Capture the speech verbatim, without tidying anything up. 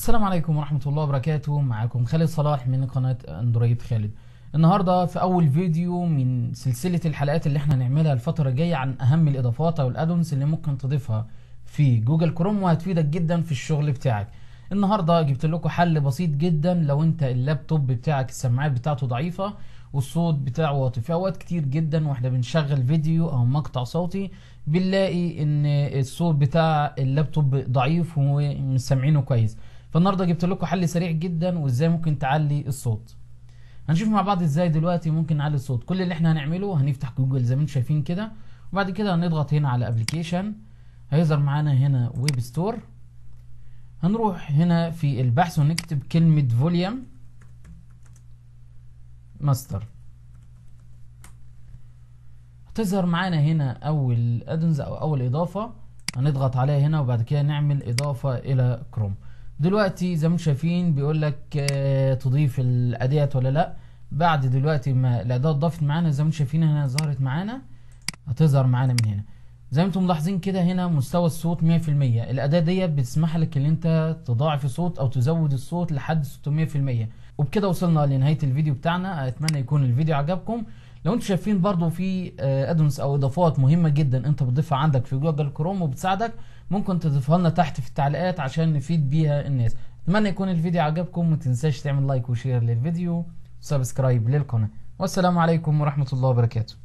السلام عليكم ورحمة الله وبركاته. معاكم خالد صلاح من قناة اندرويد خالد. النهاردة في اول فيديو من سلسلة الحلقات اللي احنا هنعملها الفترة الجاية عن اهم الاضافات او الادونز اللي ممكن تضيفها في جوجل كروم وهتفيدك جدا في الشغل بتاعك. النهاردة جبت لكم حل بسيط جدا لو انت اللابتوب بتاعك السماعات بتاعته ضعيفة والصوت بتاعه واطي. في اوقات كتير جدا واحنا بنشغل فيديو او مقطع صوتي بنلاقي ان الصوت بتاع اللابتوب ضعيف ومش سامعينه كويس. فالنهارده جبت لكم حل سريع جدا وازاي ممكن تعلي الصوت. هنشوف مع بعض ازاي دلوقتي ممكن نعلي الصوت. كل اللي احنا هنعمله هنفتح جوجل زي ما انتم شايفين كده، وبعد كده هنضغط هنا على ابلكيشن، هيظهر معانا هنا ويب ستور. هنروح هنا في البحث ونكتب كلمة فوليوم ماستر. هتظهر معانا هنا اول ادنز او اول اضافة، هنضغط عليها هنا وبعد كده نعمل اضافة الى كروم. دلوقتي زي ما انتم شايفين بيقول لك اه تضيف الاداه ولا لا. بعد دلوقتي ما الاداه اتضافت معانا زي ما انتم شايفين هنا ظهرت معانا، هتظهر معانا من هنا. زي ما انتم ملاحظين كده هنا مستوى الصوت مية في المية. الاداه ديت بتسمح لك ان انت تضاعف الصوت او تزود الصوت لحد ستمية في المية. وبكده وصلنا لنهايه الفيديو بتاعنا. اتمنى يكون الفيديو عجبكم. لو انتم شايفين برضو في ادونس او اضافات مهمه جدا انت بتضيفها عندك في جوجل كروم وبتساعدك، ممكن تضيفها لنا تحت في التعليقات عشان نفيد بيها الناس. اتمنى يكون الفيديو عجبكم، ما تنساش تعمل لايك وشير للفيديو وسبسكرايب للقناه. والسلام عليكم ورحمه الله وبركاته.